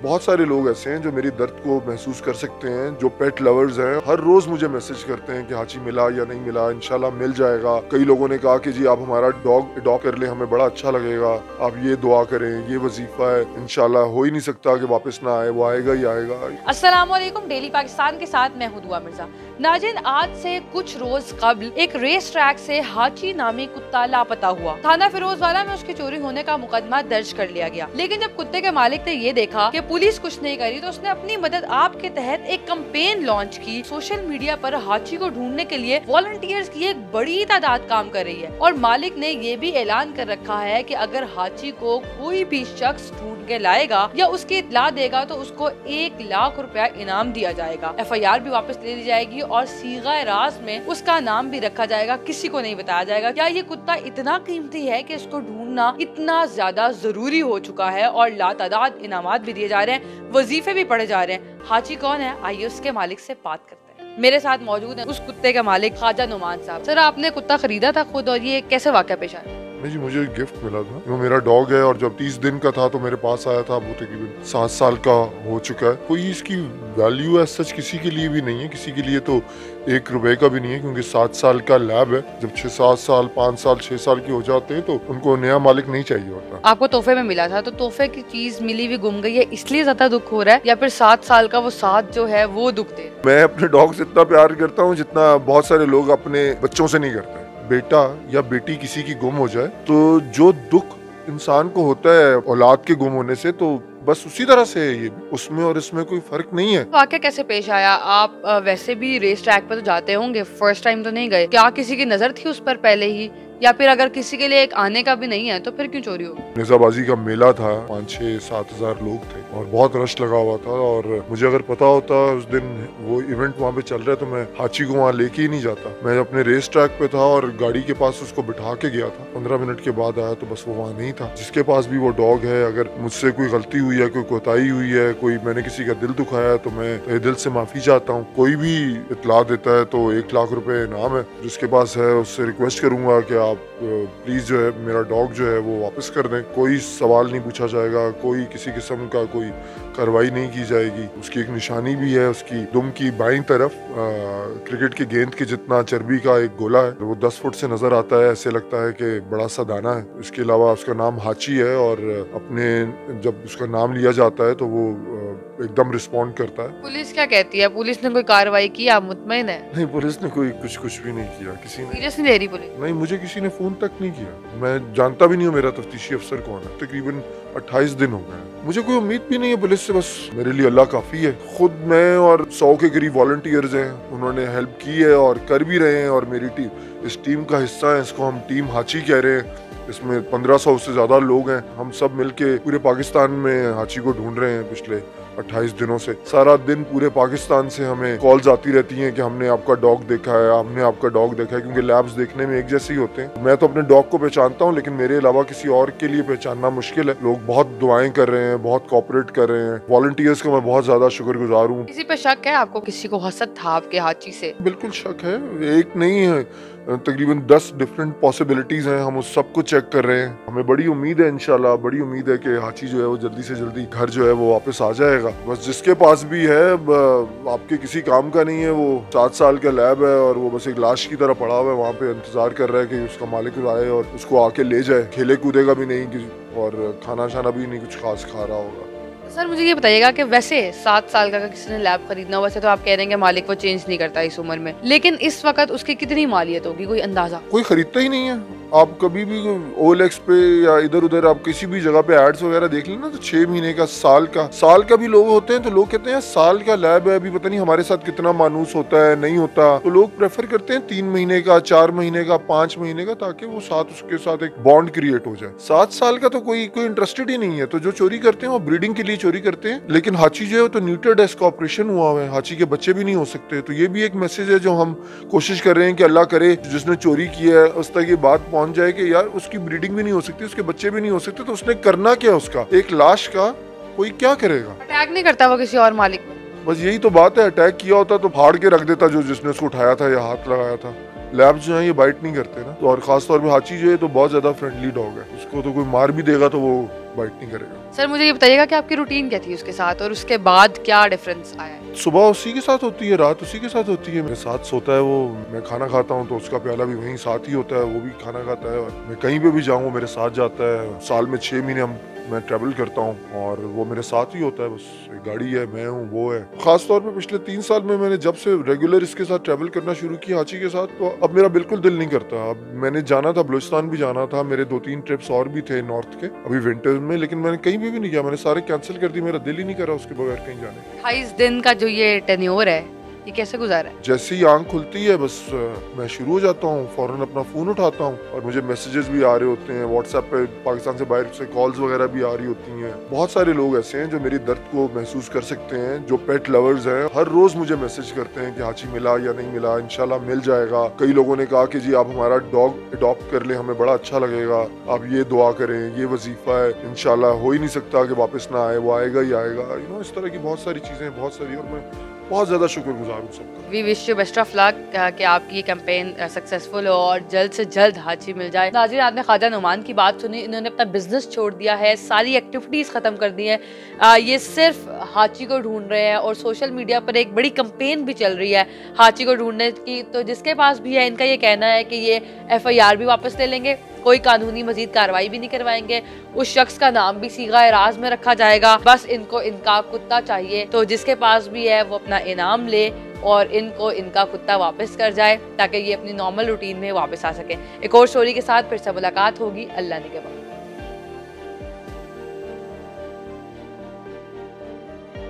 बहुत सारे लोग ऐसे हैं जो मेरी दर्द को महसूस कर सकते हैं, जो पेट लवर्स हैं। हर रोज मुझे मैसेज करते हैं कि हाची मिला या नहीं मिला, इंशाल्लाह मिल जाएगा। कई लोगों ने कहा कि जी आप हमारा डॉग अडॉप्ट कर ले, हमें बड़ा अच्छा लगेगा, आप ये दुआ करें, ये वजीफा है, इंशाल्लाह हो ही नहीं सकता कि वापस ना आए, वो आएगा ही आएगा। अस्सलाम वालेकुम, डेली पाकिस्तान के साथ मैं हूं दुआ मिर्जा। नाज़रीन, आज से कुछ रोज कबल एक रेस ट्रैक से हाची नामी कुत्ता लापता हुआ। थाना फिरोजवाला में उसकी चोरी होने का मुकदमा दर्ज कर लिया गया। लेकिन जब कुत्ते के मालिक ने ये देखा कि पुलिस कुछ नहीं करी तो उसने अपनी मदद आप के तहत एक कैंपेन लॉन्च की। सोशल मीडिया पर हाची को ढूंढने के लिए वॉलंटियर्स की एक बड़ी तादाद काम कर रही है और मालिक ने ये भी ऐलान कर रखा है कि अगर हाची को कोई भी शख्स ढूंढ के लाएगा या उसकी इत्ला देगा तो उसको 1 लाख रुपया इनाम दिया जाएगा। FIR भी वापस ले ली जाएगी और सीगा राज में उसका नाम भी रखा जाएगा, किसी को नहीं बताया जाएगा। क्या ये कुत्ता इतना कीमती है कि इसको ढूंढना इतना ज्यादा जरूरी हो चुका है और लातादाद इनामात भी दिए जा रहे हैं, वजीफे भी पढ़े जा रहे हैं। हाची कौन है, आइए उसके मालिक से बात करते हैं। मेरे साथ मौजूद है उस कुत्ते का मालिक ख्वाजा नुमान साहब। सर, आपने कुत्ता खरीदा था खुद और ये कैसे वाक़या पेश आया? नहीं जी, मुझे गिफ्ट मिला था, वो मेरा डॉग है और जब 30 दिन का था तो मेरे पास आया था। वो तकरीबन 7 साल का हो चुका है। कोई इसकी वैल्यू है सच किसी के लिए भी नहीं है, किसी के लिए तो 1 रुपए का भी नहीं है, क्योंकि 7 साल का लैब है। जब 6-7 साल 5 साल 6 साल के हो जाते हैं तो उनको नया मालिक नहीं चाहिए होता। आपको तोहफे में मिला था, तो तोहफे की चीज मिली हुई गुम गई है इसलिए ज्यादा दुख हो रहा है या फिर 7 साल का वो साथ जो है वो दुख दे? मैं अपने डॉग से इतना प्यार करता हूँ जितना बहुत सारे लोग अपने बच्चों से नहीं करते। बेटा या बेटी किसी की गुम हो जाए तो जो दुख इंसान को होता है औलाद के गुम होने से, तो बस उसी तरह से है ये, उसमें और इसमें कोई फर्क नहीं है। वाकया कैसे पेश आया? आप वैसे भी रेस ट्रैक पर तो जाते होंगे, फर्स्ट टाइम तो नहीं गए। क्या किसी की नजर थी उस पर पहले ही, या फिर अगर किसी के लिए एक आने का भी नहीं है तो फिर क्यों चोरी होगी? नेजाबाजी का मेला था, 5-6-7 हजार लोग थे और बहुत रश लगा हुआ था। और मुझे अगर पता होता उस दिन वो इवेंट वहाँ पे चल रहा है तो मैं हाची को वहाँ लेके ही नहीं जाता। मैं अपने रेस ट्रैक पे था और गाड़ी के पास उसको बिठा के गया था। 15 मिनट के बाद आया तो बस वो वहाँ नहीं था। जिसके पास भी वो डॉग है, अगर मुझसे कोई गलती हुई है, कोई कोताही हुई है, कोई मैंने किसी का दिल दुखाया है तो मैं तहे दिल से माफी चाहता हूँ। कोई भी इतला देता है तो 1 लाख रुपए इनाम है। जिसके पास है उससे रिक्वेस्ट करूंगा कि आप प्लीज जो है मेरा डॉग जो है वो वापस कर दें। कोई सवाल नहीं पूछा जाएगा, कोई किसी किस्म का कोई कार्रवाई नहीं की जाएगी। उसकी एक निशानी भी है, उसकी दुम की बाईं तरफ क्रिकेट की गेंद के जितना चर्बी का एक गोला है, वो 10 फुट से नजर आता है। ऐसे लगता है कि बड़ा सा दाना है। इसके अलावा उसका नाम हाची है और अपने जब उसका नाम लिया जाता है तो वो एकदम रिस्पॉन्ड करता है। पुलिस क्या कहती है? पुलिस ने कोई कार्रवाई की? आप मुतमईन है? नहीं, पुलिस ने कोई कुछ भी नहीं किया। किसी ने सीरियस नहीं ले रही पुलिस? नहीं, मुझे किसी ने फोन तक नहीं किया। मैं जानता भी नहीं हूँ मेरा तफ्तीशी अफसर कौन है। तकरीबन 28 दिन हो गए। मुझे कोई उम्मीद भी नहीं है पुलिस से, बस मेरे लिए अल्लाह काफी है। खुद मैं और 100 के करीब वॉलंटियर्स हैं, उन्होंने हेल्प की है और कर भी रहे हैं और मेरी टीम इस टीम का हिस्सा है। इसको हम टीम हाची कह रहे हैं। इसमें 1500 से ज्यादा लोग हैं। हम सब मिलके पूरे पाकिस्तान में हाची को ढूंढ रहे हैं पिछले 28 दिनों से। सारा दिन पूरे पाकिस्तान से हमें कॉल्स आती रहती हैं कि हमने आपका डॉग देखा है, हमने आपका डॉग देखा है, क्योंकि लैब्स देखने में एक जैसे ही होते हैं। मैं तो अपने डॉग को पहचानता हूँ, लेकिन मेरे अलावा किसी और के लिए पहचानना मुश्किल है। लोग बहुत दुआएं कर रहे हैं, बहुत कोऑपरेट कर रहे हैं। वॉलंटियर्स का मैं बहुत ज्यादा शुक्रगुजार हूँ। किसी पे शक है आपको? किसी को हसद था आपके हाची से? बिल्कुल शक है, एक नहीं है, तकरीबन 10 डिफरेंट पॉसिबिलिटीज हैं। हम उस सब को चेक कर रहे हैं। हमें बड़ी उम्मीद है, इंशाल्लाह बड़ी उम्मीद है कि हाची जो है वो जल्दी से जल्दी घर जो है वो वापस आ जाएगा। बस जिसके पास भी है आपके किसी काम का नहीं है। वो 7 साल का लैब है और वो बस एक लाश की तरह पड़ा हुआ है, वहाँ पे इंतजार कर रहा है कि उसका मालिक आए और उसको आके ले जाए। खेले कूदेगा भी नहीं और खाना शाना भी नहीं कुछ खास खा रहा होगा। सर, मुझे ये बताइएगा कि वैसे 7 साल का किसी ने लैब खरीदना हो, वैसे तो आप कह रहे हैं कि मालिक वो चेंज नहीं करता इस उम्र में, लेकिन इस वक्त उसकी कितनी मालियत होगी, कोई अंदाजा? कोई खरीदता ही नहीं है। आप कभी भी OLX पे या इधर उधर आप किसी भी जगह पे एड्स वगैरह देख लेना तो 6 महीने का, साल का भी लोग होते हैं। तो लोग कहते हैं साल का लैब है, अभी पता नहीं हमारे साथ कितना मानूस होता है नहीं होता। तो लोग प्रेफर करते हैं 3 महीने का, 4 महीने का, 5 महीने का, ताकि वो उसके साथ एक बॉन्ड क्रिएट हो जाए। 7 साल का तो कोई इंटरेस्टेड ही नहीं है। तो जो चोरी करते हैं वो ब्रीडिंग के लिए चोरी करते हैं। लेकिन हाची जो है तो न्यूटर्ड है, इसका ऑपरेशन हुआ है। हाची के बच्चे भी नहीं हो सकते। तो ये भी एक मैसेज है जो हम कोशिश कर रहे हैं कि अल्लाह करे जिसने चोरी किया है उस तक ये बात पहुंच जाए कि यार उसकी ब्रीडिंग भी नहीं हो सकती, उसके बच्चे भी नहीं हो सकते, तो उसने करना क्या? उसका एक लाश का कोई क्या करेगा? अटैक नहीं करता वो किसी और मालिक में? बस यही तो बात है। अटैक किया होता तो फाड़ के रख देता जो जिसने उसको उठाया था या हाथ लगाया था। लैब्स जो है ये बाइट नहीं करते ना, तो और खासतौर पे हाची जो है तो बहुत ज्यादा फ्रेंडली डॉग है, उसको तो कोई मार भी देगा तो वो बाइट नहीं करेगा। सर मुझे ये बताइएगा कि आपकी रूटीन क्या थी उसके साथ और उसके बाद क्या डिफरेंस आया है? सुबह उसी के साथ होती है, रात उसी के साथ होती है, मेरे साथ सोता है वो, मैं खाना खाता हूँ तो उसका प्याला भी वहीं साथ ही होता है, वो भी खाना खाता है, और मैं कहीं पे भी जाऊँ मेरे साथ जाता है। साल में 6 महीने मैं ट्रैवल करता हूँ और वो मेरे साथ ही होता है, बस एक गाड़ी है, मैं हूँ, वो है। खास तौर पे पिछले 3 साल में मैंने जब से रेगुलर इसके साथ ट्रैवल करना शुरू किया हाची के साथ, तो अब मेरा बिल्कुल दिल नहीं करता। अब मैंने जाना था, बलूचिस्तान भी जाना था, मेरे 2-3 ट्रिप्स और भी थे नॉर्थ के अभी विंटर्स में, लेकिन मैंने कहीं भी नहीं किया, मैंने सारे कैंसिल कर दिए, मेरा दिल ही नहीं कर रहा उसके बगैर कहीं जाने। 28 दिन का जो ये टेन्योर है ये कैसे गुजारा है? जैसे ही आंख खुलती है बस मैं शुरू हो जाता हूँ, फौरन अपना फोन उठाता हूँ और मुझे मैसेजेस भी आ रहे होते हैं व्हाट्सएप पे, पाकिस्तान से बाहर से कॉल्स वगैरह भी आ रही होती हैं। बहुत सारे लोग ऐसे हैं जो मेरी दर्द को महसूस कर सकते हैं, जो पेट लवर्स हैं, हर रोज मुझे मैसेज करते हैं कि हाची मिला या नहीं मिला, इंशाल्लाह मिल जाएगा। कई लोगों ने कहा कि जी आप हमारा डॉग अडॉप्ट कर ले, हमें बड़ा अच्छा लगेगा, आप ये दुआ करें, ये वजीफा है, इंशाल्लाह हो ही नहीं सकता कि वापस ना आए, वो आएगा ही आएगा। इस तरह की बहुत सारी चीजें, बहुत सारी, और मैं बहुत ज्यादा शुक्रगुजार हूँ सबका। We wish you best of luck कि आपकी ये कैंपेन सक्सेसफुल हो और जल्द से जल्द हाची मिल जाए। नाज़रीन, आपने ख्वाजा नुमान की बात सुनी, इन्होंने अपना बिजनेस छोड़ दिया है, सारी एक्टिविटीज़ ख़त्म कर दी हैं, ये सिर्फ हाची को ढूंढ रहे हैं और सोशल मीडिया पर एक बड़ी कैंपेन भी चल रही है हाची को ढूंढने की। तो जिसके पास भी है, इनका ये कहना है कि ये FIR भी वापस ले लेंगे, कोई कानूनी मजीद कार्रवाई भी नहीं करवाएंगे, उस शख्स का नाम भी सीगा एराज में रखा जाएगा, बस इनको इनका कुत्ता चाहिए। तो जिसके पास भी है वो अपना इनाम ले और इनको इनका कुत्ता वापस कर जाए ताकि ये अपनी नॉर्मल रूटीन में वापस आ सके। एक और स्टोरी के साथ फिर से मुलाकात होगी, अल्लाह ने के बाद।